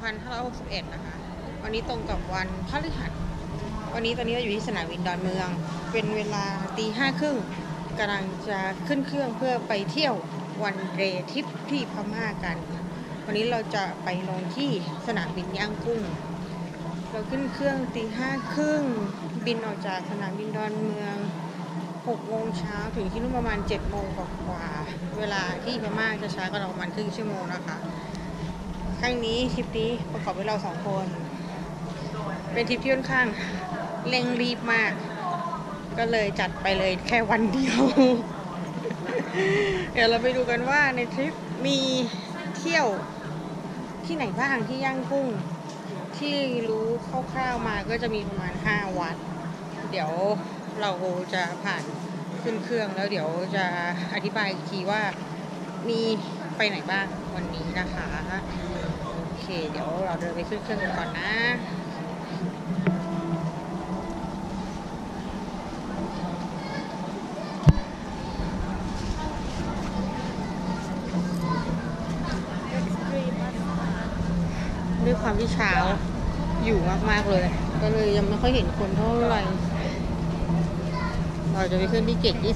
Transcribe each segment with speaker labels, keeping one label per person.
Speaker 1: 2561 นะคะวันนี้ตรงกับวันพฤหัสวันนี้ตอนนี้เราอยู่ที่สนามบินดอนเมืองเป็นเวลา5:30กำลังจะขึ้นเครื่องเพื่อไปเที่ยววันเดย์ทริปที่พม่ากันวันนี้เราจะไปลงที่สนามบินย่างกุ้งเราขึ้นเครื่อง5:30บินออกจากสนามบินดอนเมือง6 โมงเช้าถึงที่นู่นประมาณ7 โมงกว่าเวลาที่พม่าจะช้ากว่าเราประมาณครึ่งชั่วโมงนะคะครั้งนี้ทริปนี้ประกอบด้วยเรา2 คนเป็นทริปที่ค่อนข้างเร่งรีบมากก็เลยจัดไปเลยแค่วันเดียว เดี๋ยวเราไปดูกันว่าในทริปมีเที่ยวที่ไหนบ้างที่ย่างกุ้งที่รู้คร่าวๆมาก็จะมีประมาณ5 วัดเดี๋ยวเราจะผ่านขึ้นเครื่องแล้วเดี๋ยวจะอธิบายอีกทีว่ามีไปไหนบ้างวันนี้นะคะโอเคเดี๋ยวเราเดินไปขึ้นเครื่องกันก่อนนะด้วยความที่เช้าอยู่มากๆเลยก็เลยยังไม่ค่อยเห็นคนเท่าไหร่เราจะไปขึ้นที่เกต23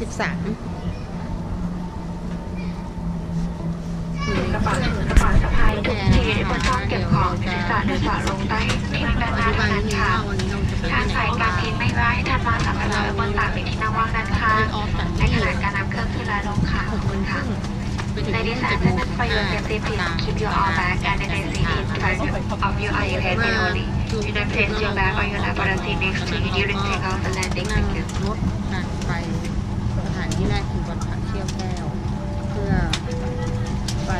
Speaker 2: กระเป๋าถือกระเป๋าสะพายทุกทีบนช่องเก็บของศีรษะหรือฝาลงใต้ที่นั่งด้านหน้าเท่านั้นค่ะทางสายการบินไม่ว่าให้ท่านวางสัมภาระไว้บนตักในที่นั่งว่างด้านข้างในขณะการนำเครื่องขึ้นและลงค่ะขอบคุณค่ะLadies and gentlemen, for your safety, please keep your all bag and the seat inside of your eye head only. Do not place your bag or your lap on the seat next to you during takeoff and landing. Thank you.
Speaker 1: รถการไปสถานที่แรกคือวัดพระเชี่ยวแก้วเพื่อไป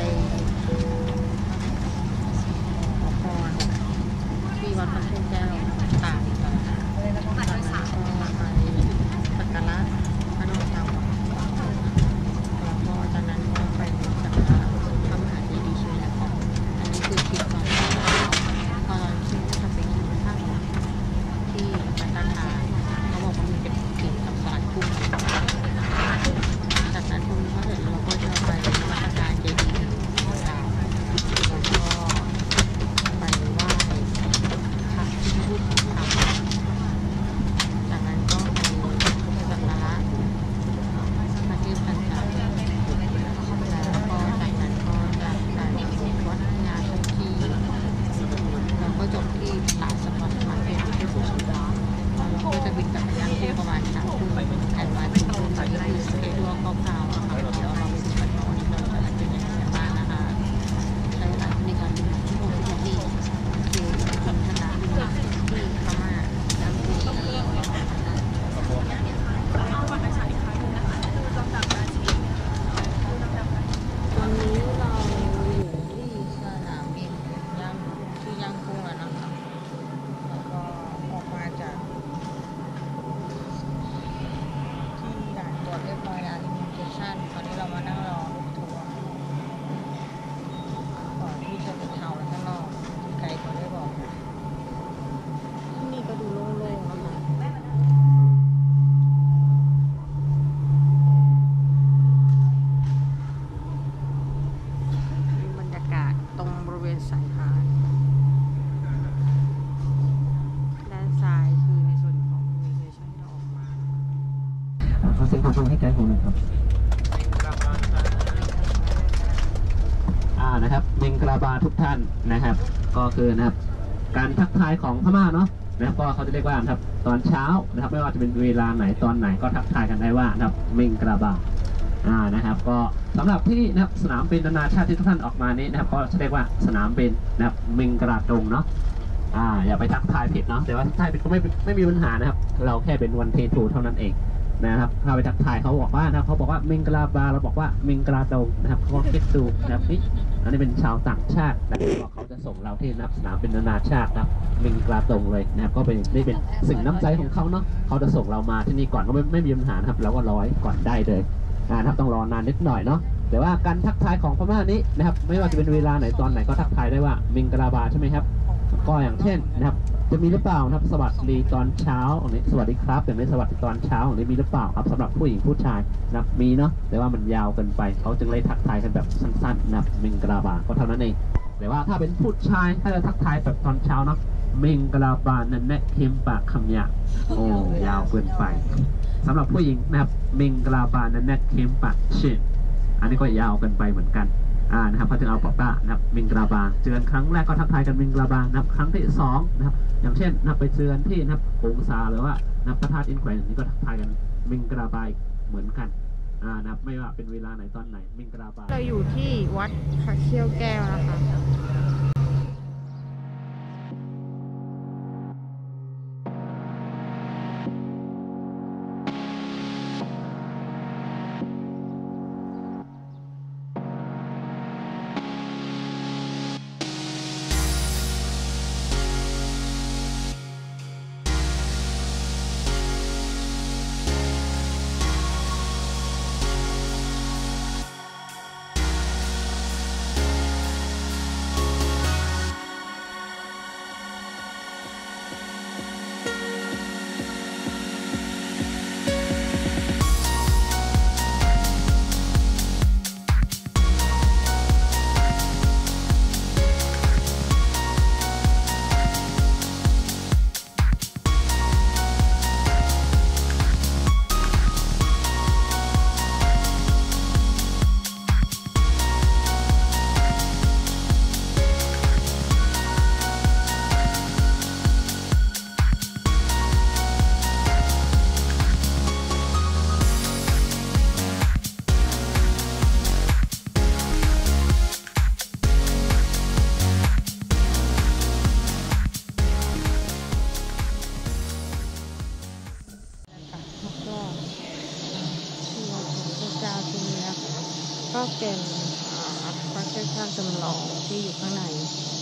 Speaker 1: ขอพรที่วัดพระเชี่ยวแก้วตามกันจากนั้นก็ไปสักการะพระนครแล้วก็จากนั้นก็ไปสักการะพระมหาเจดีย์ชินแลกองอันนี้คือทริปตอนที่เราที่ทำเป็นทริปข้างที่พัฒนาเขาบอกว่ามีเป็นกินกับสลัดกุ้งจากนั้นพอเสร็จเราก็จะไปวัดการเจดีย์ดาวแล้วก็ไปไหว้พระที่รูปของเขาจากนั้นก็ไปสักการะพระที่พันธะแล้วก็จากนั้นก็จะไปวัดงานที่แล้วก็จบที่ตลาดสปอร์ตมาร์เก็ตที่สุขุมวิทเราก็จะบินกลับไปย่างกุ้งประมาณ3 ทุ่มแอนวันทุ่มนี่คือสเกจดูคร่าวๆนะคะเดี๋ยวเราไปดูกันว่าวันนี้เราจะเป็นยังไงกันบ้างนะคะใช้เวลาในการบิน1 ชั่วโมง10 นาทีคือสนามบินที่พม่าแล้วมีตอนนี้เราอยู่ที่สนามบินย่างกุ้งแล้วนะคะแล้วก็ออกมาจากที่ด่านตรวจเรียบร้อยแล้ว immigration ตอนนี้เรามานั่งรอรถทัวร์ก่อนที่จะไปเทาข้างนอกที่ไกลเขาได้บอกที่นี่ก็ดูโล่งๆนะคะบรรยากาศตรงบริเวณสายพานด้านซ้ายคือในส่วนของ immigration ที่เราออกมา
Speaker 3: ขอเสียงปรบมือให้ไกด์ผมหน่อยครับนะครับเมงกราบาทุกท่านนะครับก็คือนะครับการทักทายของพม่าเนาะนะครับก็เขาจะเรียกว่านะครับตอนเช้านะครับไม่ว่าจะเป็นเวลาไหนตอนไหนก็ทักทายกันได้ว่านะครับเมงกราบานะครับก็สำหรับที่นะครับสนามบินนานาชาติที่ทุกท่านออกมานี้นะครับก็เรียกว่าสนามบินนะครับเมงกราดงเนาะอย่าไปทักทายผิดเนาะแต่ว่าทักทายผิดก็ไม่มีปัญหานะครับเราแค่เป็นวันเททูเท่านั้นเองนะครับเราไปทักทายเขาบอกว่านะครับเขาบอกว่าเมงกราบาเราบอกว่าเมงกราดงนะครับเขาก็คิดดูนะครับนี่อันนี้เป็นชาวต่างชาตินะครับเขาจะส่งเราที่สนามบินนานาชาตินะครับเมงกราดงเลยนะครับก็เป็นนี่เป็นสิ่งน้ำใจของเขาเนาะเขาจะส่งเรามาที่นี่ก่อนก็ไม่มีปัญหานะครับเราก็ร้อยก่อนได้เลยนะครับต้องรอนานนิดหน่อยเนาะแต่ว่าการทักทายของพม่านี้นะครับไม่ว่าจะเป็นเวลาไหนตอนไหนก็ทักทายได้ว่าเมงกราบาใช่ไหมครับก็อย่างเช่นนะครับจะมีหรือเปล่านะครับสวัสดีตอนเช้าอย่างนี้สวัสดีครับอย่างนี้สวัสดีตอนเช้าอย่างนี้มีหรือเปล่าครับสำหรับผู้หญิงผู้ชายนะครับมีเนาะแต่ว่ามันยาวเกินไปเขาจึงเลยทักทายกันแบบสั้นๆนะครับเมงกราบาก็เท่านั้นเองแต่ว่าถ้าเป็นผู้ชายถ้าจะทักทายแบบตอนเช้าเนาะเมงกลาบานนั่นแนะเค็มปากคำยาโอ้ยาวเกินไปสำหรับผู้หญิงนะครับเมงกลาบานนั่นแนะเค็มปากเช่นอันนี้ก็ยาวเกินไปเหมือนกันนะครับเขาจึงเอาบอกว่านะครับเมงกลาบานเจอกันครั้งแรกก็ทักทายกันเมงกลาบานนะครับครั้งที่2นะครับอย่างเช่นนะครับไปเจอกันที่นะครับองศาหรือว่านะครับพระธาตุอินแขวนนี้ก็ทักทายกันเมงกลาบานเหมือนกันนะครับไม่ว่าเป็นเวลาไหนตอนไหนเมงกลาบาน
Speaker 1: เราอยู่ที่วัดพระเขี้ยวแก้วนะคะก็เป็นพระเจ้าข้าจำลองที่อยู่ข้างใน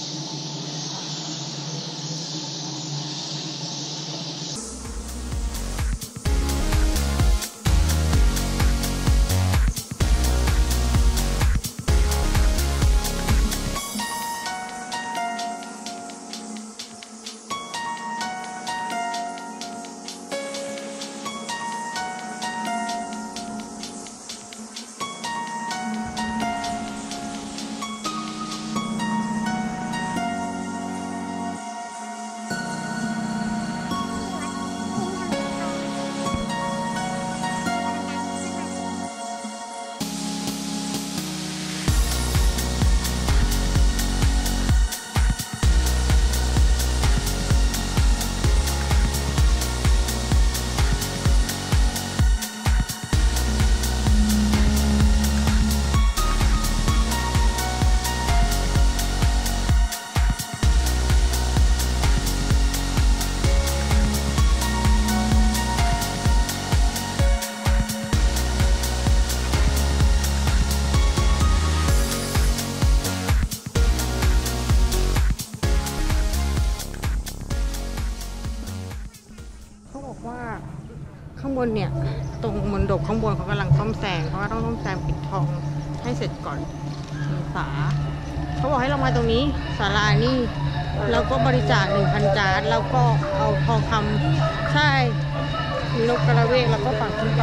Speaker 1: ข้างบนเนี่ยตรงมณฑปข้างบนเขากำลังซ่อมแซมเพราะว่าต้องซ่อมแซมปิดทองให้เสร็จก่อนเมษาเขาบอกให้เรามาตรงนี้ศาลานี่แล้วก็บริจาค 1,000 จานแล้วก็เอาทองคำใช่มีนกกระเวกแล้วก็ปักขึ้นไป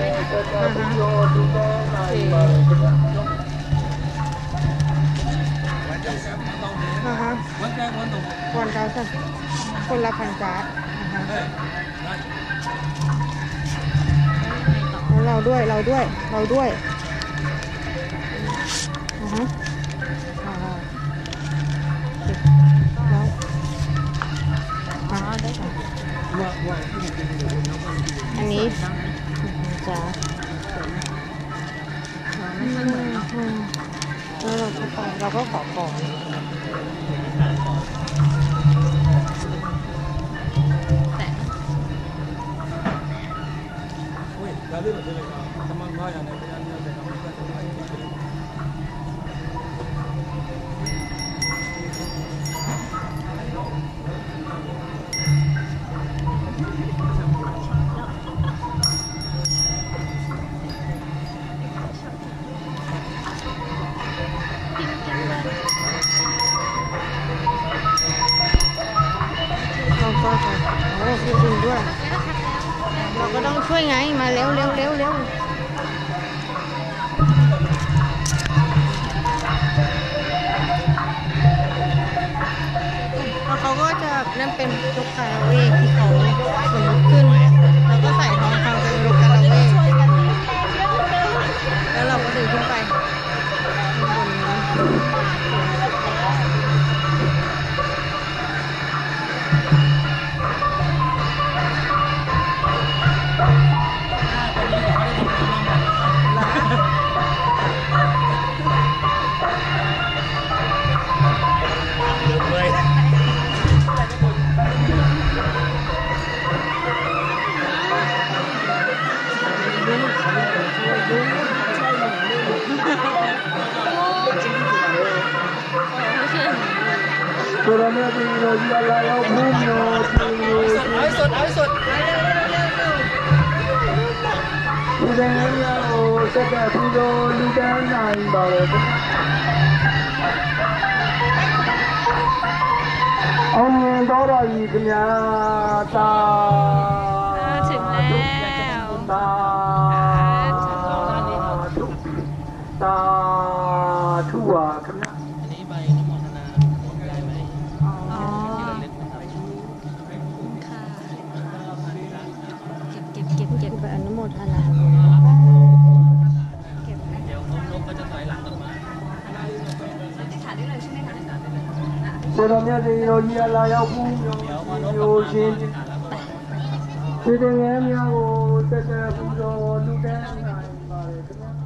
Speaker 1: วันเก้าสิบคนละ1,000 จานเราด้วยแล้วก็อันนี้จ้าไม่เหมือนแล้วเราเข้าไปเราก็ขอก่อนจริงๆด้วยเราก็ต้องช่วยไงมาเร็วลูกคาราเวกที่เขาสมมติขึ้นแล้วก็ใส่ทองคำเป็นลูกคาราเวกแล้วเราก็ถือขึ้นไปบนนี้
Speaker 4: လူတန်းများကိုစက်ကပ်ပြီးတော့လူတန်းနိုင်ပါလေအောင်မြင်တော်ပါပြီခင်ဗျာတာ
Speaker 5: ถึงแล้ว
Speaker 4: တာတာထုပါခင်ဗျာ
Speaker 3: อันนี้ใบน้ำมนต์นาได้ไหม
Speaker 5: อ๋อ
Speaker 3: เล็กนะครับ
Speaker 5: ค่ะเก็บ
Speaker 1: ไปอนุโมทนา
Speaker 5: เก็บ
Speaker 3: เดี๋ยวนกก็จะถอยหลังออกมา
Speaker 4: ကိုတော်မြတ်တေရောကြီးလာရောက်ဘူး
Speaker 3: เดี๋ยวพอนกอ
Speaker 4: ရို
Speaker 3: อก
Speaker 4: းချင်း
Speaker 3: มาแล้วก็
Speaker 4: ဒီတဲ့ငယ်များကိုစက်ကပ်ပြီးတော့လူတန်းနိုင်ပါလေခင်ဗျာ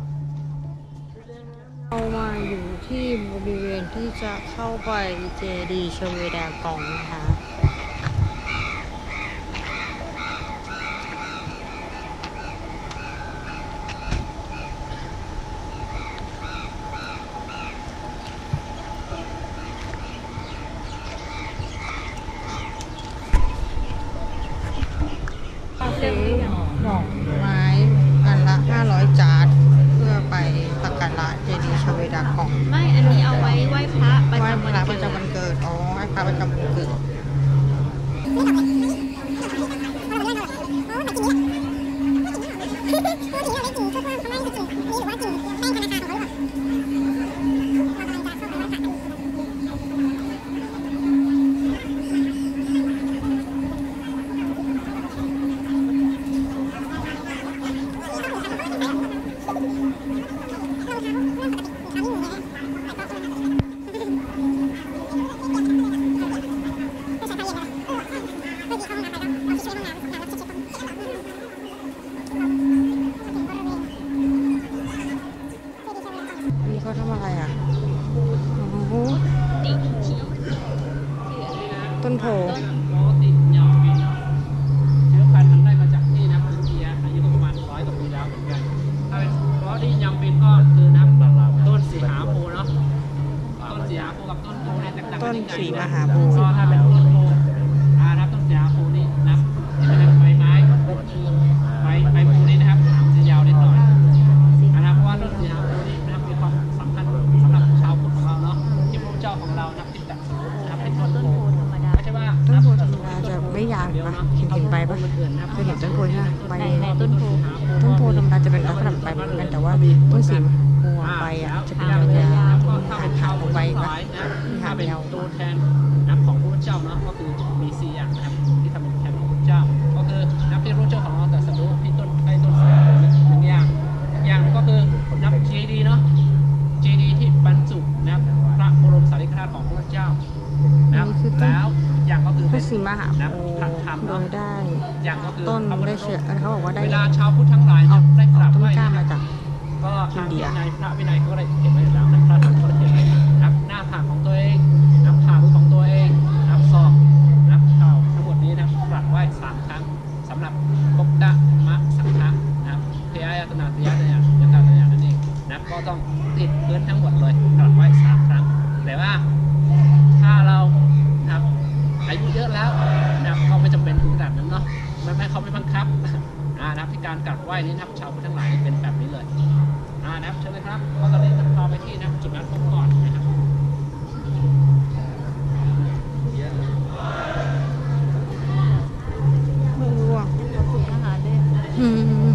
Speaker 1: เรามาอยู่ที่บริเวณที่จะเข้าไปเจดีย์ชเวดากองนะคะซื้อดอกไม้อันละ500 จาร์ดเพื่อไปสักการะเจดีย์ชเวดากอง
Speaker 5: ไม่ อันนี้เอาไว้ไหว้พระประ
Speaker 1: ไหว้
Speaker 5: จำ
Speaker 1: พ
Speaker 5: วัน
Speaker 1: ระป
Speaker 5: เกิ
Speaker 1: ระ
Speaker 5: ด
Speaker 1: จำวันเกิด อ๋อไหว้พระประจำวันเกิดอันนี้เขาทำอะไรอ่ะโอ้โหต้นโพ
Speaker 3: ปกติยาวปีเนาะเชื้อพันธุ์มันได้มาจากนี่นะอินเดียอายุก็ประมาณ100 กว่าปีแล้วเหมือนกันถ้าเป็นเพราะที่ยังเป็นก็คือน้ำต้นสีหาโพเนาะต้นสีหาโพกับต้นโพเนี่ยแตกต่างกันยังไง
Speaker 1: ต้นสีมหาโพธิ์
Speaker 3: ก็ถ้าเป็นต้นโพครับต้นสีหาโพนี่นับจะเป็นใบไม้ใบโพนี่นะครับหางจะยาวนิดหน่อยนะครับเพราะว่าต้นสีหาโพนี่นะครับมีความสำคัญสำหรับชาวพุทธของเราเนาะที่พระเจ้าของเรานับที่ตัดนะครับเป็นต้นโพธรรมดาไม่ใช่ว่า
Speaker 1: ต้นโพธรรมดาจะไม่ยาวเห็นปะเห็นใบปะเคยเห็นต้นโพใช่ไหมใบ
Speaker 5: ในต้นโพ
Speaker 1: ต้นโพธรรมดาจะเป็นลักษณะใบเหมือนกันแต่ว่าต้นสีมหาโพธิ์ใบอ่ะจะเป็นยาวๆ
Speaker 3: ก็
Speaker 1: มี
Speaker 3: ถ้า
Speaker 1: หา
Speaker 3: เป็น
Speaker 1: ง
Speaker 3: ชาว
Speaker 1: ข
Speaker 3: พุ
Speaker 1: อ
Speaker 3: ท
Speaker 1: ง
Speaker 3: ธ
Speaker 1: ใบ
Speaker 3: ทั้งห
Speaker 1: ปะ
Speaker 3: ลายนะ
Speaker 1: มีหา
Speaker 3: ถ้าง เป็น
Speaker 1: ยาว
Speaker 3: ตัวแทนนับของพระเจ้าเนาะก็คือมี4 อย่างนะครับที่ทำเป็นแทนของพระเจ้า ก็คือนับที่พระเจ้าของเราแต่สรุปที่ต้นสายหนึ่งอย่างอย่างก็คือนับเจดีย์เนาะเจดีย์ที่บรรจุนะครับพระบรมสารีริกธาตุของพระเจ้านะครับแล้วอย่างก็คือ
Speaker 1: พ
Speaker 3: เป็
Speaker 1: ระ
Speaker 3: น
Speaker 1: ศรีมหาโพ
Speaker 3: นับ
Speaker 1: ธิ์
Speaker 3: พระธรรม
Speaker 1: โด
Speaker 3: เนาะ
Speaker 1: ยได้
Speaker 3: อย่างก็คือ
Speaker 1: ต้น
Speaker 3: พระบร
Speaker 1: ได้
Speaker 3: ม
Speaker 1: เชื้อเขาบอกว่าได้
Speaker 3: เวลาชาวพุทธทั้งหลายเนี่ยได้กราบ
Speaker 1: ต้
Speaker 3: ไห
Speaker 1: น
Speaker 3: ว้
Speaker 1: กล้า
Speaker 3: นะค
Speaker 1: มา
Speaker 3: รับ
Speaker 1: จาก
Speaker 3: ก็ทาง
Speaker 1: อินเดีย
Speaker 3: ในพระวินัยเขาก็ได้เขียนไว้อยู่แล้วนะพระธรรมก็ได้เขียนไว้นับหน้าผากของตัวเองนับขามือของตัวเองนับศอกนับเข่าทั้งหมดนี้นะครับกราบไหว้3 ครั้งสำหรับกบดะมะสังฆะนะครับเทายตนาติยะเนี่ยยันตาติยะนั่นเองนะครับก็ต้องติดพื้นทั้งหมดเลยกราบไหว้3 ครั้งแต่ว่าถ้าเรานะครับอายุเยอะแล้วนะครับก็ไม่จำเป็นถึงขนาดนั้นเนาะไม่เขาไม่บังคับนะครับที่การกราบไหว้นี้นะครับชาวพุทธทั้งหลายเป็นแบบนี้เลยนะครับเชิญเลยครับก็ตอนนี้จะพาไปที่นะครับจุดนัดพบก่อนนะครับ
Speaker 1: ไม่รู้อ่ะ
Speaker 5: ฝึกทหารด้วย
Speaker 1: อืม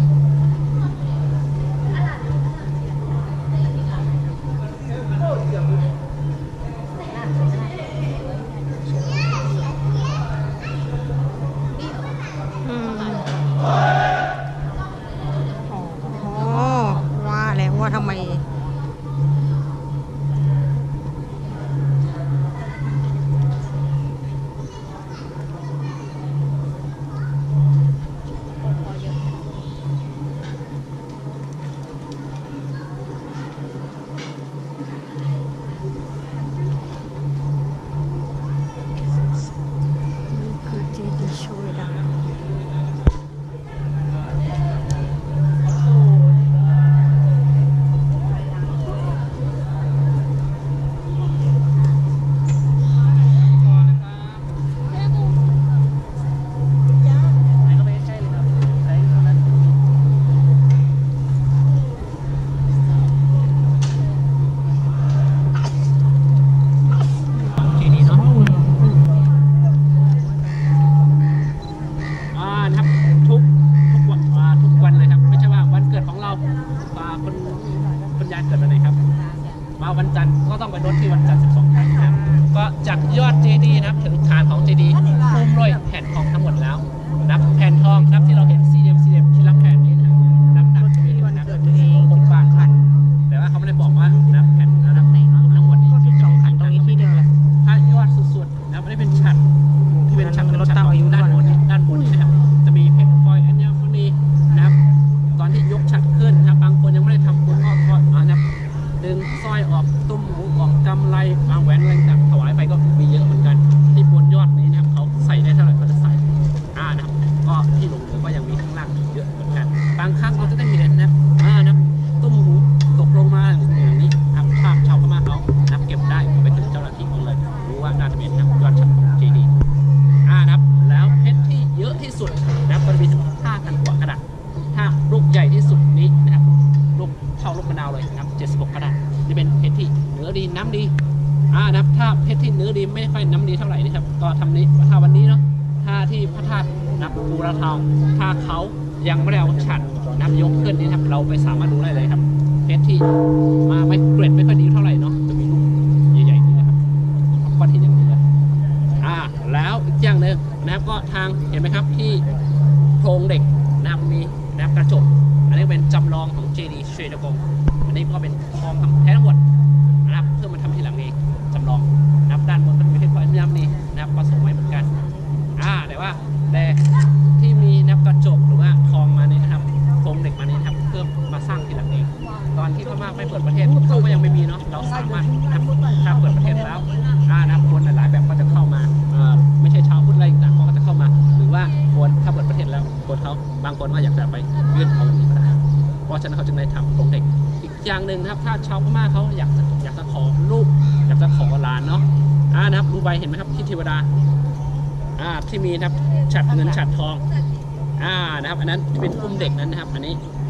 Speaker 3: ก็ต้องไปลดที่วันจันทร์12นะครับก็จากยอดเจดีย์นะครับถึงฐานของเจดีย์หุ้มด้วยแผ่นทองทั้งหมดแล้วนับแผ่นทองนับที่เราเห็น4เหลี่ยมที่รับแผ่นนี้นะครับน้ำหนักจะมีวันเกิดตัวเอง6 บาทแต่ว่าเขาไม่ได้บอกว่านับแผ่นนับไหนทั้งหมดนี้12 ขันตรงนี้ที่เดิมถ้ายอดสุดๆนะไม่ได้เป็นฉัตรที่เป็นฉัตรด้านบนนี้นะครับจะมีเพชรพลอยอัญมณีนะครับตอนที่ยกฉัตรขึ้นนะครับบางคนยังไม่ได้ทำบุญก็นะครับดึงสร้อยออกตุ้มหูออกกำไรบางแหวนอะไรต่างถวายไปก็มีเยอะเหมือนกันที่บนยอดนี้นะครับเขาใส่ได้เท่าไหร่เขาจะใส่นะครับก็ที่หลงเหลือก็ยังมีข้างล่างเยอะเหมือนกันบางครั้งเราจะได้เห็นนะครับตุ้มหูตกลงมาอย่างนี้ครับภาพชาวพม่าเขานับเก็บได้ไปถึงเจ้าหน้าที่เขาเลยรู้ว่าน่าจะเป็นยอดฉัตรของเจดีย์นะครับแล้วเพชรที่เยอะที่สุดนะครับก็จะมีถึง5,000 กว่ากระดัษถ้าลูกใหญ่ที่สุดนี้นะครับลูกเท่าลูกมะนาวเลยนะครับ76 กระดัษนี่เป็นเพชรที่เนื้อดีน้ำดีนะครับถ้าเพชรที่เนื้อดีไม่ค่อยน้ำดีเท่าไหร่นะครับก็ทำนี้ถ้าวันนี้เนาะถ้าที่พระธาตุนับภูราทองถ้าเขายังไม่ได้เอาฉัตรนับยกขึ้นนี่ครับเราไปสามารถดูได้เลยครับเพชรที่มาไม่เกรดไม่ค่อยดีเท่าไหร่เนาะจะมีลูกใหญ่ๆนี่นะครับก้อนหินอย่างนี้เลยแล้วอีกอย่างหนึ่งนะครับก็ทางเห็นไหมครับที่โครงเหล็กนะครับมีนะครับกระจกอันนี้เป็นจำลองของเจดีย์เชดกงอันนี้ก็เป็นทองแท้ทั้งหมดนะครับเพื่อมาทำที่หลังเองจำลองนะครับด้านบนก็เป็นเพชรพลอยย้ำนี่นะครับผสมไว้เหมือนกันแต่ที่มีนับกระจกหรือว่าทองมานี่นะครับโครงเหล็กมานี่นะครับเพื่อมาสร้างที่หลังเองตอนที่พม่าไปเปิดประเทศเขาก็ยังไม่มีเนาะเราสามารถนะครับถ้าเปิดประเทศแล้วนะครับคนหลายๆแบบก็จะเข้ามาไม่ใช่ชาวพุทธอะไรต่างๆเขาก็จะเข้ามาหรือว่าคนถ้าเปิดประเทศแล้วคนเขาบางคนก็อยากจะไปยื่นเอาอย่างนี้ก็ได้เพราะฉะนั้นเขาจึงได้ทำโครงเหล็กอีกอย่างหนึ่งนะครับถ้าชาวพม่าเขาอยากจะขอลูกอยากจะขอหลานเนาะนะครับดูใบเห็นไหมครับที่เทวดาที่มีนะครับฉัตรเงินฉัตรทองนะครับอันนั้นเป็นอุ้มเด็กนั้นนะครับอันนี้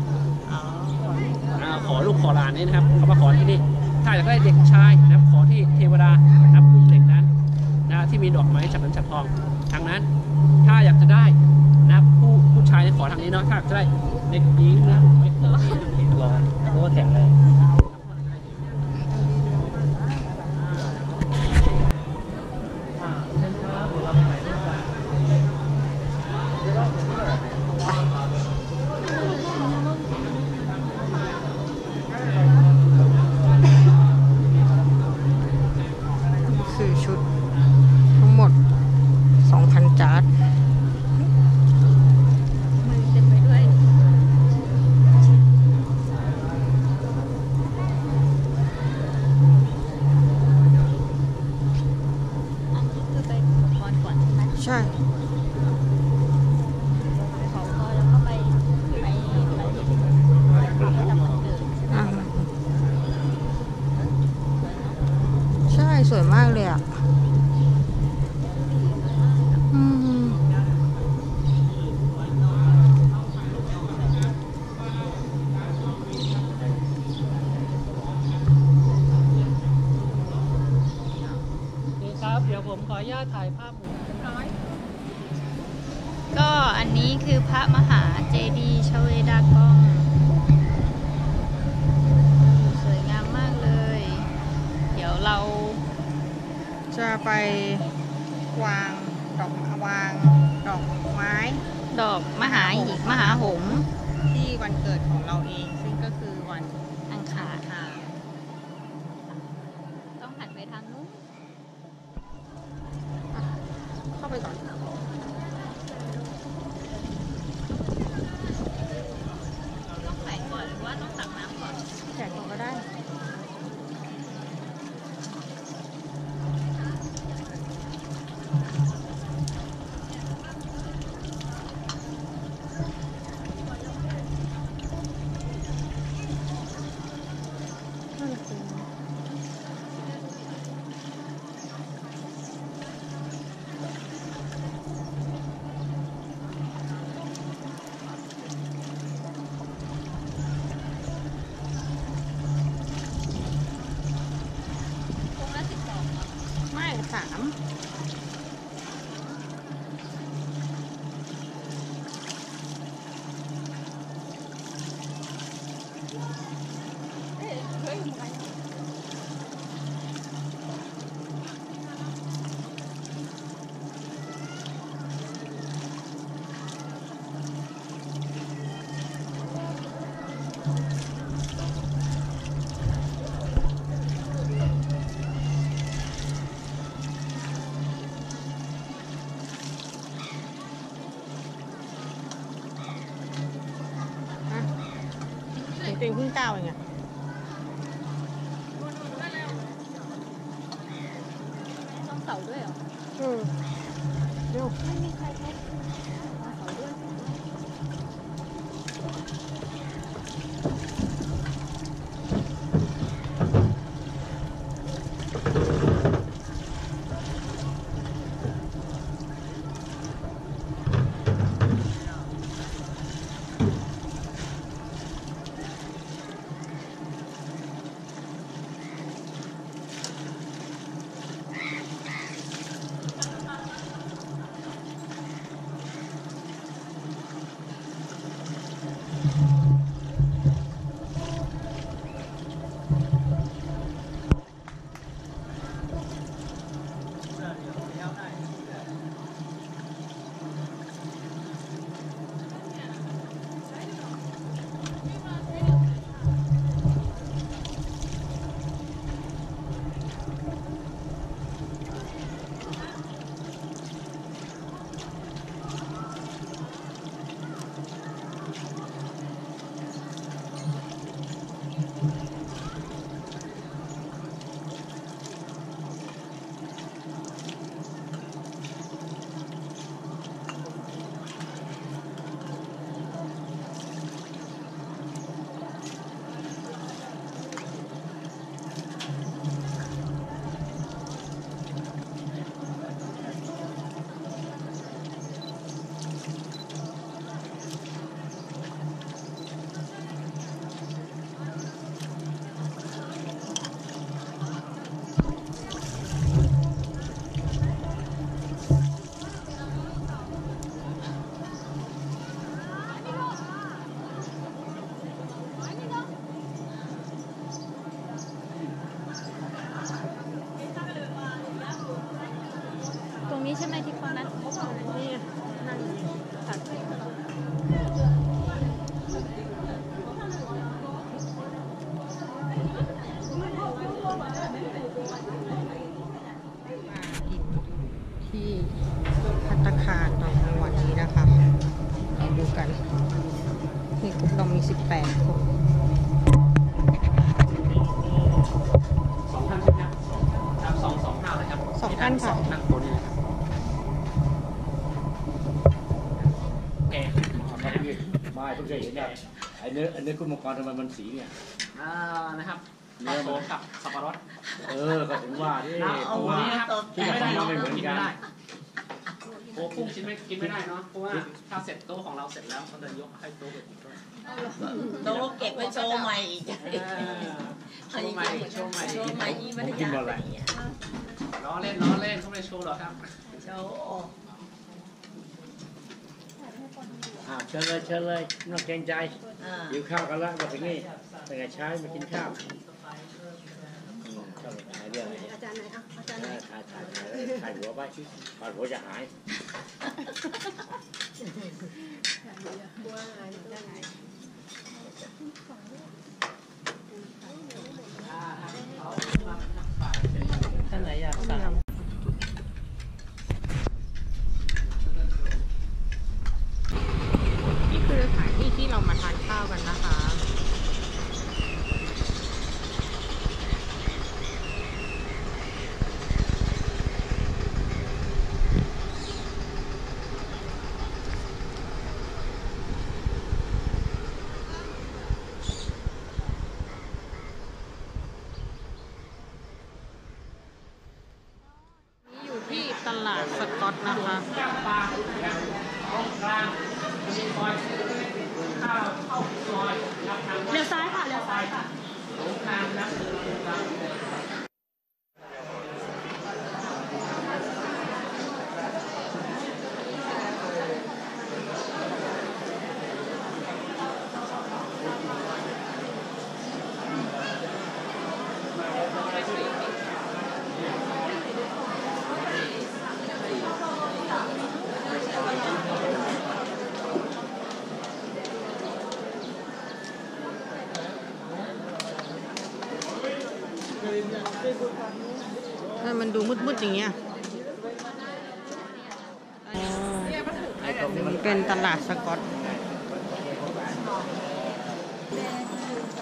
Speaker 3: ขอลูกขอหลานนี่นะครับเขามาขอที่นี่ถ้าอยากได้เด็กชายนะครับขอที่เทวดานะครับอุ้มเด็กนั้นที่มีดอกไม้ฉัตรเงินฉัตรทองทางนั้นถ้าอยากจะได้นะครับผู้ชายขอทางนี้เนาะถ้าอยากจะได้เด็กหญิงนะรอโคตรแข็งเลย
Speaker 1: คือชุดทั้งหมด 2,000 จาร์ด
Speaker 5: มือเต็มไปด้วยอันนี้คือไปขอพรก่อนใช่ไหม
Speaker 1: ใช่
Speaker 5: ขอพรแล้วก็ไปให้ทำวันเกิด
Speaker 1: ใช่สวยมากเลยอ่ะ
Speaker 4: ครับเดี๋ยวผมขออนุญาตถ่ายภาพหมู่น้อย
Speaker 5: ก็อันนี้คือพระมหาเจดีย์ชเวดากองสวยงามมากเลย เดี๋ยวเรา
Speaker 1: จะไปวางดอกไม้
Speaker 5: ดอกมหาหิมหาหงส์
Speaker 1: ที่วันเกิดของเราเอง ซึ่งก็คือวัน
Speaker 5: อังคาร
Speaker 1: ค่ะ
Speaker 5: ต้องหันไปทางนู้น
Speaker 1: เข้าไปก่อน
Speaker 5: ต้องแขวนก่อนหรือว่าต้องตักน้ำก่อน
Speaker 1: แจกของก็ได้ตัวเองเพิ่งก้าวเองอะ
Speaker 5: ต้องเสาด้วยเหรอ
Speaker 1: เร็ว
Speaker 5: ไม่มีใครแค่เสาด้วย ตรงนี้ใช่ไหมที่เขานัด
Speaker 1: นี่นั่งตัดที่ภัตตาคารตอนกลางวันนี้นะคะเราดูกันนี่กลุ่มเรามี18 คน
Speaker 3: 2 ท่านใช่ไหมครับครับ2 ท่านนะครับ
Speaker 1: 2 ท่านค่ะ
Speaker 3: 2 ท่านคนนี้นะครับแก
Speaker 6: ไม่เพิ่งเคยเห็นเนี่ยไอ้เนื้อกุ้งมังกรทำไมมันสีเนี่ย
Speaker 3: นะครับผสมกับสับปะรด
Speaker 6: ก็ถึงว่าที่
Speaker 3: เอาวันนี้นะครับ
Speaker 6: ที่เราทำมาไม่เหมือนกัน
Speaker 3: โอ้กุ้งชิ้นไม่กินไม่ได้เนาะเพราะว่าถ้าเสร็จโต๊ะของเราเสร็จแล้วเขาจะยกให้โต๊ะอื่นด้วย
Speaker 7: โต๊ะเก็บไว้โชว์ใหม่อีก
Speaker 3: โชว์ใหม่โชว์ใหม่
Speaker 7: โชว์ใหม่ยี่
Speaker 6: ผ
Speaker 7: มัน
Speaker 6: มกินหมดแหละ
Speaker 3: ล้อเล่นเขาไม่ได้โชว์หรอกครับ
Speaker 7: โชว์
Speaker 6: เชิญเลยนอกเกรงใจหิวข้าวกันแล้วมาถึงนี่ตั้งแต่เช้ามากินข้าวชอบถ่ายเรื่องอะไรอาจารย์ไหนอาจารย์ไหนถ่ายหัวไปปาดหัวจะหายท่านไหนอยากสั่ง
Speaker 1: นี่คือสถานที่ที่เรามาทานข้าวกันนะคะ นี่อยู่ที่ตลาดสกอตนะคะ
Speaker 5: เลี้ยวซ้ายค่ะเลี้ยวซ้ายค่ะ
Speaker 1: มันดูมืดๆอย่างเงี้ยเป็นตลาดสกอต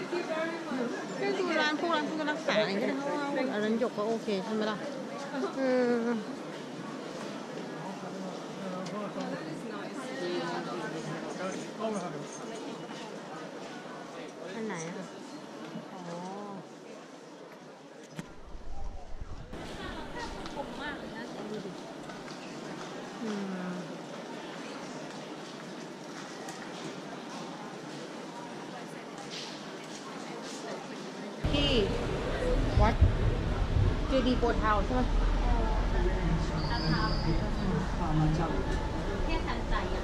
Speaker 1: ก็ดูร้านพวกรักษาอะไรก็ได้เพราะว่าอันนั้นหยกก็โอเคใช่ไหมล่ะอันไหนอ่ะอ๋อคมมากเลยนะดูดิที่วัดเจดีย์โกเทาใช่ไหมแค่ทันใจอ่ะ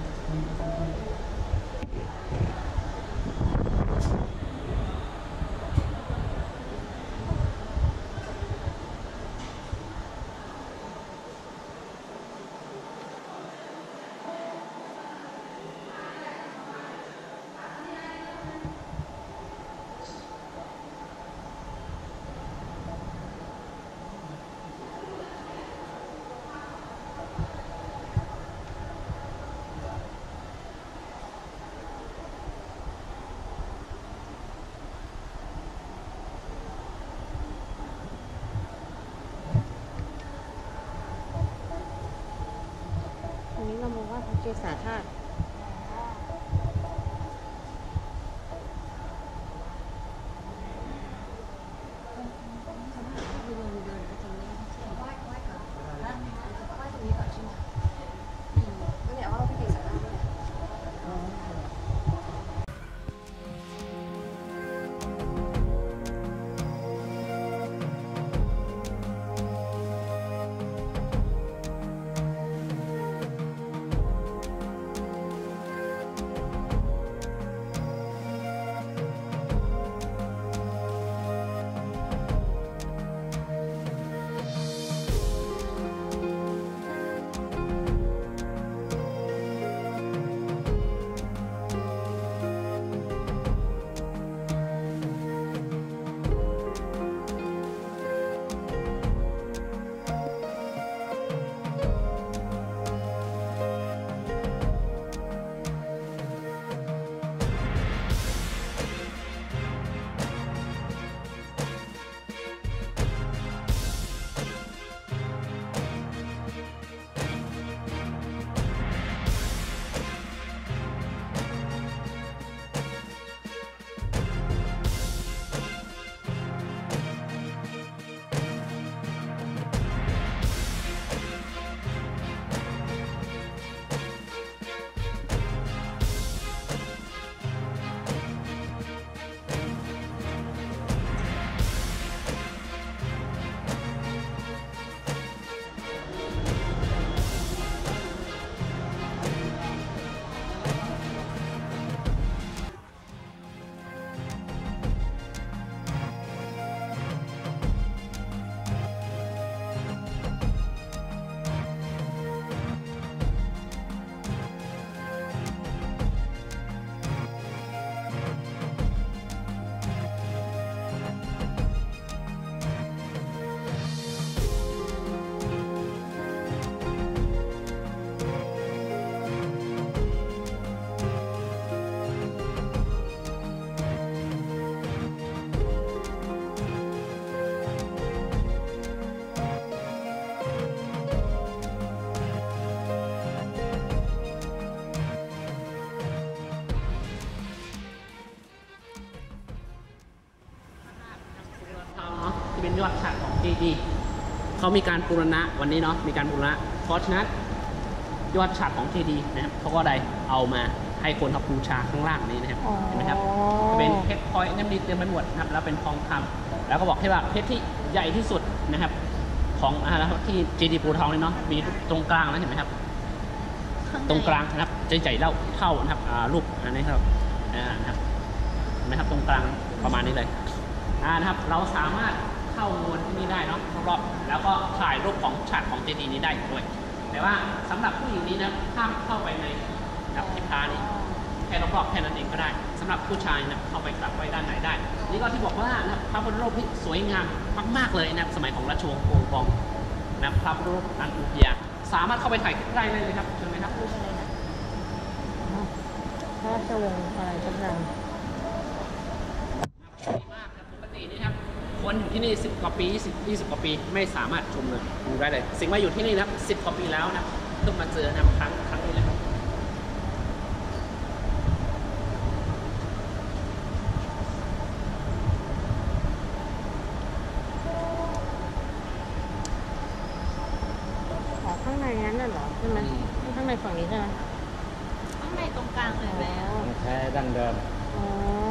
Speaker 1: อันนี้เรามองว่าพระเกศาธาตุ
Speaker 3: ที่เป็นยอดฉัตรของเจดีย์เขามีการบูรณะวันนี้เนาะมีการบูรณะเพราะฉะนั้นยอดฉัตรของเจดีย์นะครับเขาก็ได้เอามาให้คนเขาบูชาข้างล่างนี้นะครับเห็นไหมครับเป็นเพชรพลอยน้ำดีเต็มไปหมดนะครับแล้วเป็นทองคำแล้วก็บอกให้ว่าเพชรที่ใหญ่ที่สุดนะครับของที่เจดีย์ปูทองนี่เนาะมีตรงกลางนะเห็นไหมครับตรงกลางนะครับจะใหญ่เท่านะครับรูปอันนี้ครับนะครับเห็นไหมครับตรงกลางประมาณนี้เลยนะครับเราสามารถเข้าวนที่นี่ได้เนาะรอบๆแล้วก็ถ่ายรูปของฉากของเจดีย์นี้ได้ด้วยแต่ว่าสำหรับผู้หญิงนี้นะห้ามเข้าไปในที่พานี้แค่รอบๆแค่นั้นเองก็ได้สำหรับผู้ชายนะเข้าไปกลับไว้ด้านไหนได้นี่ก็ที่บอกว่านะพระพุทธรูปที่สวยงามมากๆเลยนะสมัยของราชวงศ์โกงกองนะพระพุทธรูปอันอุทยาสามารถเข้าไปถ่ายใกล้เลยครับเชิญไหมครับรูปอะไรนะ
Speaker 1: พระราชวงศ์อะไรสักอย่าง
Speaker 3: ที่นี่10 กว่าปี20 กว่าปีไม่สามารถชมเลยดูได้เลยสิ่งมาอยู่ที่นี่นะครับ10 กว่าปีแล้วนะเพิ่งมาเจอนะครั้งนี้เลยครับ
Speaker 1: อ๋อข้างในนั้นน่ะเหรอใช่ไหมข้างในฝั่งนี้ใช่ไหม
Speaker 5: ข้างในตรงกลางเลยแล้ว
Speaker 6: แท้ดั้งเดิม
Speaker 1: อ๋อ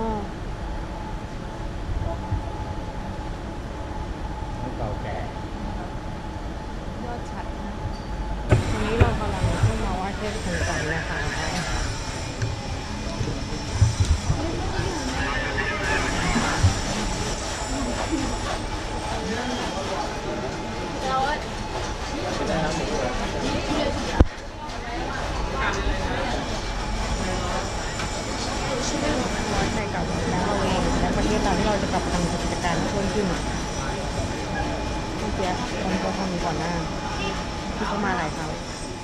Speaker 6: เก่าแก่
Speaker 5: ยอดชัดนะ
Speaker 1: วันนี้เรากำลังเข้ามาไหว้เทพคุณกันนะคะ ร้อยใจกับแล้วเราเองและประเทศเราที่เราจะกลับทำกิจการเพิ่มขึ้นเมื่อกี้คนเขาทำก่อนหน้าที่เขามาหลายครั้ง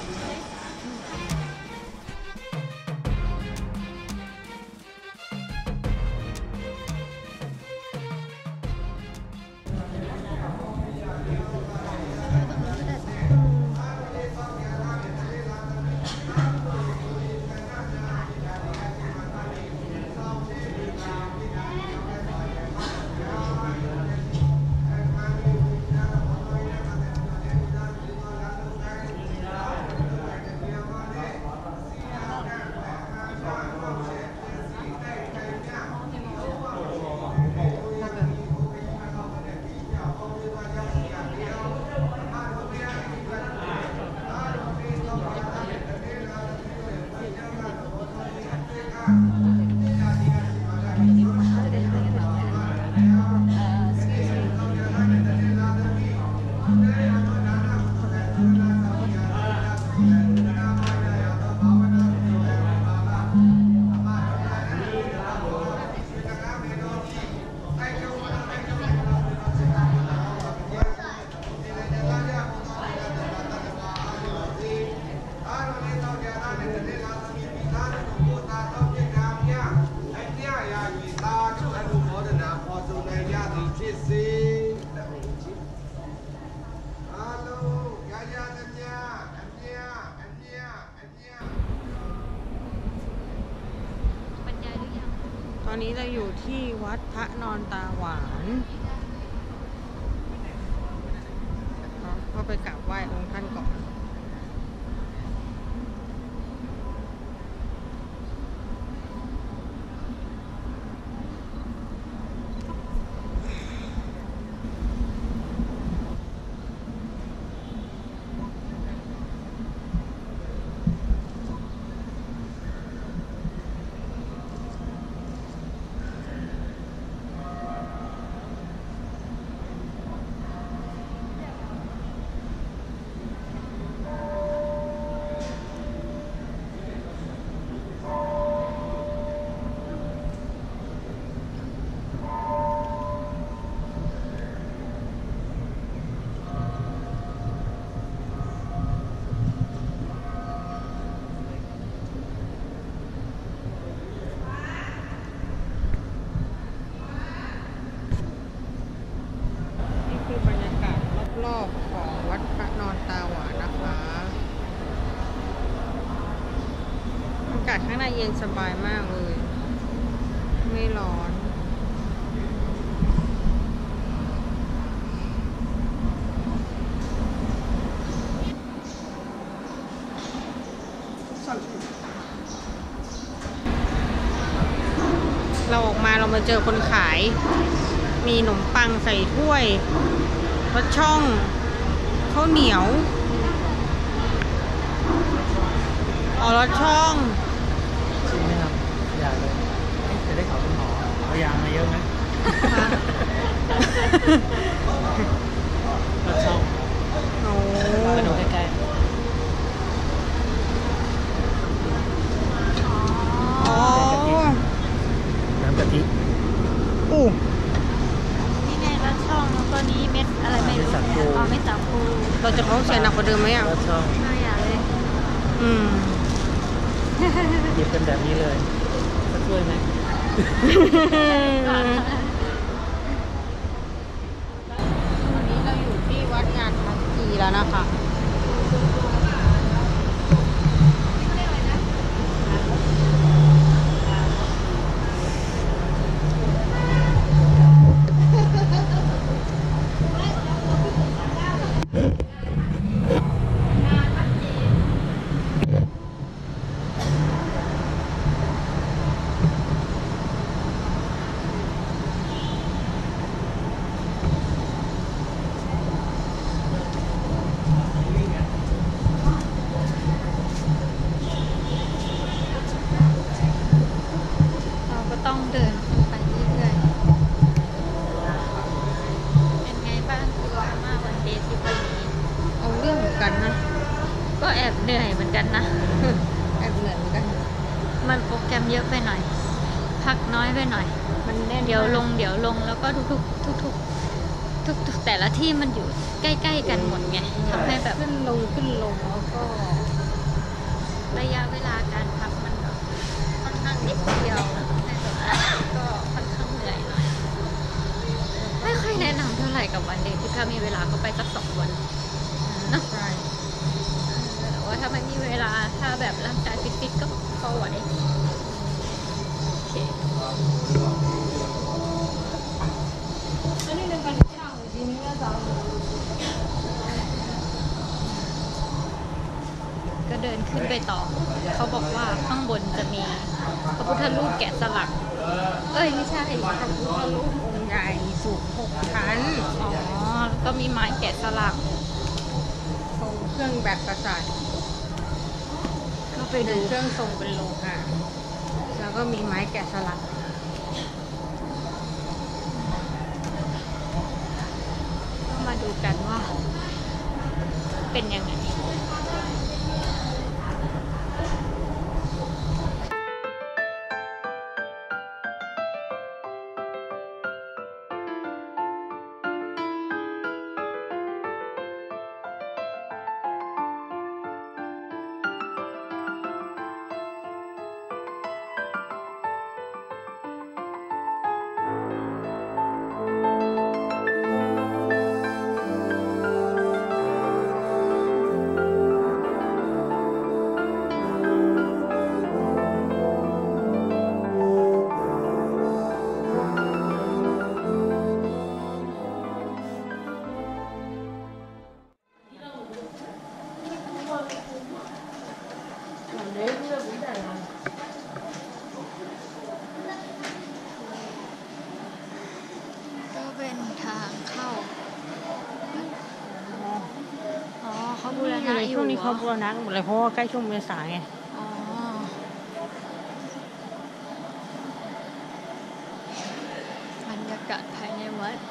Speaker 1: ตอนนี้เราอยู่ที่วัดพระนอนตาหวานก็ไปกราบไหว้องค์ท่านก่อน นี่คือบรรยากาศรอบๆของวัดพระนอนตาหวานนะคะอากาศข้างในเย็นสบายมากเลย ไม่ร้อน เราออกมาเรามาเจอคนขาย มีขนมปังใส่ถ้วยรสช่องข้าวเหนียวอ๋อรสช่อง
Speaker 6: ชิมไหมครับอยากเลยจะได้เขาเป็นหมอเอายามาเยอะไหมรสช่อง
Speaker 1: โอ้
Speaker 6: มาดูใกล้ๆ
Speaker 1: อ๋อ
Speaker 6: น้ำกะทิ
Speaker 1: อู้
Speaker 5: นี่ไงรสช่องแล้วก็นี้เม็ดอะไรไม่รู้เนี่ยอ๋อเม็ดสาคู
Speaker 1: เราจะท้องเสียหนักกว่าเดิมไหมอ่ะ
Speaker 6: รสช่อง
Speaker 5: ไม่อยากเลย
Speaker 1: อืม
Speaker 6: หยิบเป็นแบบนี้เลยสักถ้วยไหม
Speaker 1: แล้วนะคะ
Speaker 5: เราก็ต้องเดินไปเรื่อยๆเป็นไงบ้างคือว่ามาวันเดย์ที่วันนี้
Speaker 1: เอาเรื่องเหมือนกันนะ
Speaker 5: ก็แอบเหนื่อยเหมือนกันนะ
Speaker 1: แอบเหนื่อยเหมือนกัน
Speaker 5: มันโปรแกรมเยอะไปหน่อย พักน้อยไปหน่อย
Speaker 1: มันแน่น
Speaker 5: เดี๋ยวลงแล้วก็ทุกแต่ละที่มันอยู่ใกล้ๆกันหมดไงทำให้แบบ
Speaker 1: ขึ้นลงแล้วก็
Speaker 5: ระยะเวลาการพักมันแบบค่อนข้างนิดเดียวทำให้แบบก็ค่อนข้างเหนื่อยหน่อยไม่ค่อยแนะนำเท่าไหร่กับวันเดย์ที่ถ้ามีเวลาก็ไปสัก2 วันเนอะ
Speaker 1: ใช่
Speaker 5: แต่ว่าถ้าไม่มีเวลาถ้าแบบร่างกายฟิตๆก็ไหวโอเคก็เดินขึ้นไปต่อ เขาบอกว่าข้างบนจะมีพระพุทธรูปแกะสลัก เอ้ยไม่ใช่
Speaker 1: พระพุทธรูปองค์ใหญ่สูง6 ชั้น
Speaker 5: อ๋อแล้วก็มีไม้แกะสลัก
Speaker 1: ทรงเครื่องแบบกษัตริย์
Speaker 5: ก็ไป
Speaker 1: เป็
Speaker 5: ดู
Speaker 1: นเครื่องทรงเป็นโลหะแล้วก็มีไม้แกะสลัก
Speaker 5: ก็มาดูกันว่า เป็นยังไง ก็เป็นทางเข้า อ๋อเขาบูรณะอยู่
Speaker 1: ช่วงนี้เขา
Speaker 5: เหรอ
Speaker 1: บูรณะหมดเลยเพราะว่าใกล้ช่วงเมษาไง
Speaker 5: อ๋อ บรรยากาศภายในวัด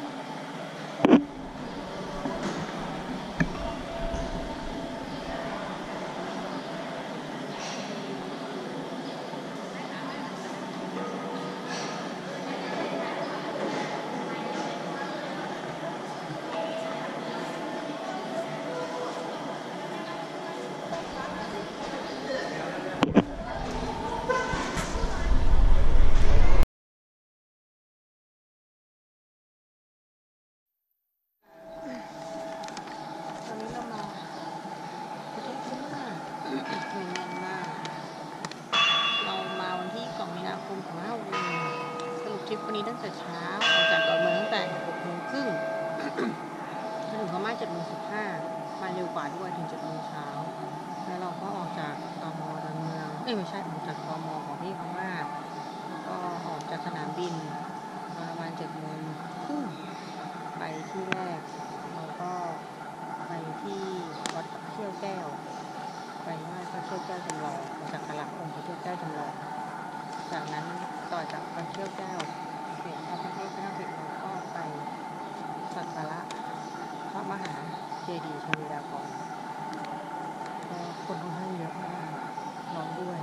Speaker 1: ตอนนี้เรามาประเทศพม่าเมืองเมียนมาเรามาวันที่2 มีนาคม2566สรุปทริปวันนี้ตั้งแต่เช้าออกจากดอนเมืองตั้งแต่6 โมงครึ่ง มาถึงพม่า7 โมง 15มาเร็วกว่าด้วยถึง7 โมงเช้าแล้วเราก็ออกจากตม.ดอนเมืองไม่ใช่ออกจากตม.ของที่พม่าแล้วก็ออกจากสนามบินประมาณ7 โมงครึ่งไปที่แรกเราก็ไปที่วัดพระเขี้ยวแก้วไปไหว้พระเขี้ยวแก้วจำลองสักการะองค์พระเขี้ยวแก้วจำลองจากนั้นต่อจากพระเขี้ยวแก้วเสร็จพระประเทศพระนครเราก็ไปสักการะพระมหาเจดีย์ชเวดากรก็คนค่อนข้างเยอะมากร้อนด้วย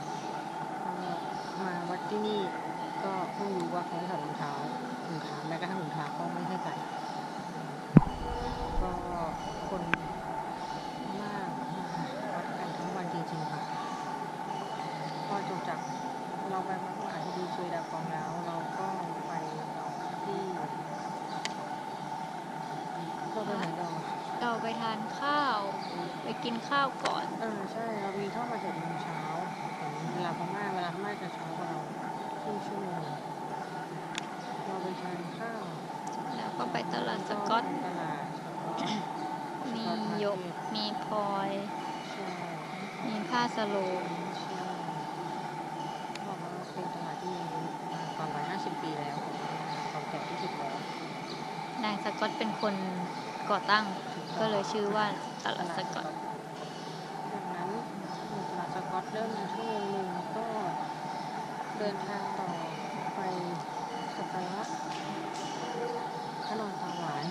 Speaker 1: มาวัดที่นี่ก็เพิ่งรู้ว่าเขาใส่รองเท้าแม้กระทั่งรองเท้าก็ไม่ให้ใส่ก็คนมากวัดกันทั้งวันจริงๆค่ะพอจบจากเราไปวัดมหาเจดีย์ชเวดากรแล้วเราก็ไปที่เราไปไหนต่อ
Speaker 5: เราไปทานข้าว ไปกินข้าวก่อน
Speaker 1: ใช่เรามีเข้ามา7 โมงเช้าของเวลาพม่าจะเช้ากว่าเราครึ่งชั่วโมงเราไปทานข้าว
Speaker 5: แล้วก็ไปตลาดสกอต
Speaker 1: ตลาดสกอต
Speaker 5: มีหยก มีพลอย
Speaker 1: ใช่
Speaker 5: มีผ้าสโลง
Speaker 1: ใช่บอกว่าเป็นตลาดที่มีมาก่อน150 ปีแล้วเก่าแก่ที่สุดแล้ว
Speaker 5: นายสกอตเป็นคนก่อตั้ง ก็เลยชื่อว่าตลาดสกอต
Speaker 1: จากนั้นตลาดสกอตเริ่มในชั่วโมงหนึ่งก็เดินทางต่อไปสักการะพระนอนตาหวาน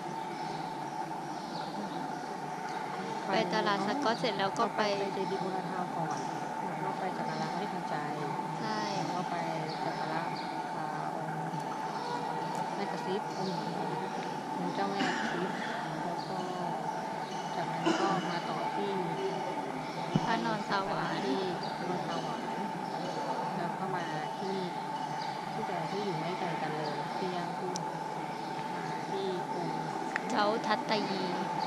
Speaker 5: ไปตลาดสกอตเสร็จแล้วก็ไป
Speaker 1: เจดีย์โบราณทาวน์ก่อนแล้วก็ไปสักการะให้ทันใจ
Speaker 5: ใช่
Speaker 1: แล้วก็ไปสักการะองค์แม่กระซิบองค์เจ้าแม่กระซิบแล้วก็จากนั้นก็มาต่อที่
Speaker 5: พระนอนตาหวาน
Speaker 1: ที่นนทาหวานแล้วก็มาที่แต่ที่อยู่ไม่ไกลกันเลยที่ย่างกุ้งมาที่องค์
Speaker 5: เจ้าทัตตยี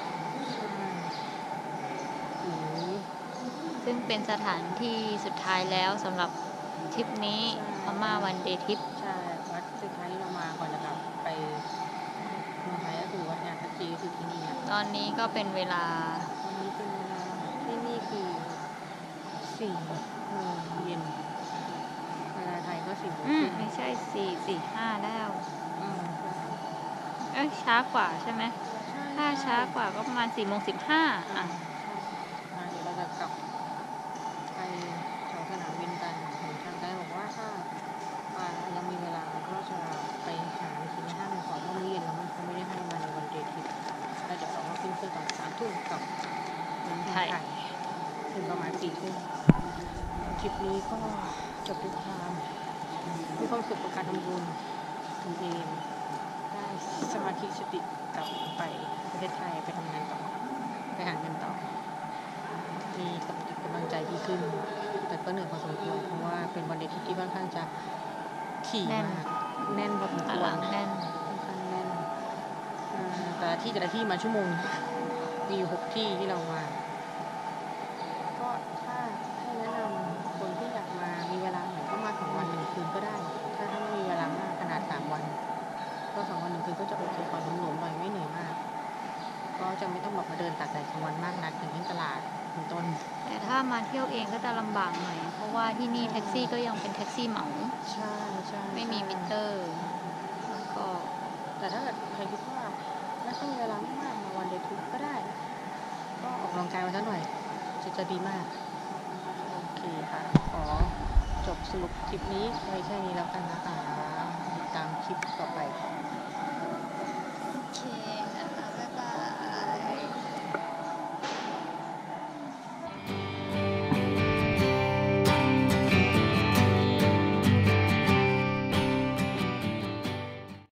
Speaker 1: หรือ
Speaker 5: ซึ่งเป็นสถานที่สุดท้ายแล้วสำหรับทริปนี้พม่าวันเดย์ทริป
Speaker 1: ใช่วัดสุดท้ายที่เรามาก่อนจะกลับไปเมืองไทยก็คือวัดงานทัศจีคือที่นี่อ่ะ
Speaker 5: ตอนนี้ก็เป็นเวลา
Speaker 1: วันนี้เป็นเวลาที่นี่คือ4 โมงเย็นเวลาไทยก็4 โมงครึ่ง
Speaker 5: ไม่ใช่ 4:45 แล้ว
Speaker 1: อืม
Speaker 5: ช้ากว่าใช่ไหม ถ้าช้ากว่าก็ประมาณ 4:15 อ่ะ
Speaker 1: เดี๋ยวเราจะกลับไปแถวสนามบินกันเห็นทางไกด์บอกว่าถ้ายังมีเวลาก็จะไปหากินในห้างของเมื่อเย็นเราเขาไม่ได้ให้มาในวันเดย์ทริปแล้วเดี๋ยวเราก็ขึ้นเครื่องตอน3 ทุ่มกับเมืองไทยถึงประมาณ4 ทุ่มทริปนี้ก็จบด้วยความมีความสุขกับการทำบุญถึงเองได้สมาธิสติกลับไปประเทศไทยไปทำงานต่อไปหาเงินต่อมีกำลังใจดีขึ้น แต่ก็เหนื่อยพอสมควรเพราะว่าเป็นวันเดย์ทริปที่ค่อนข้างจะถี่มากแน่นพอสมควร
Speaker 5: แน่น
Speaker 1: ค่อนข้างแน่นแต่ละที่มาชั่วโมงมีอยู่6 ที่ที่เรามาก็ถ้าให้แนะนำคนที่อยากมามีเวลาหน่อยก็มา2 วัน 1 คืนก็ได้ถ้าไม่มีเวลามากขนาด3 วันก็2 วัน 1 คืนก็จะโอเคพอหลวมๆหน่อยไม่เหนื่อยมากก็จะไม่ต้องแบบมาเดินตากแดดกลางวันมากนักอย่างเช่นตลาดเป็นต้น
Speaker 5: แต่ถ้ามาเที่ยวเองก็จะลำบากหน่อย เพราะว่าที่นี่แท็กซี่ก็ยังเป็นแท็กซี่เหมา
Speaker 1: ใช่ใช่
Speaker 5: ไม่มีมิเตอร์ แล้วก็
Speaker 1: แต่ถ้าเกิดใครคิดว่าไม่ต้องมีเวลามากมาวันเดย์ทริปก็ได้ ก็ออกกำลังกายมาสักหน่อยจะดีมากโอเคค่ะขอจบสรุปคลิปนี้ไว้แค่นี้แล้วกันนะคะติดตามคลิปต่อไป
Speaker 5: โอเค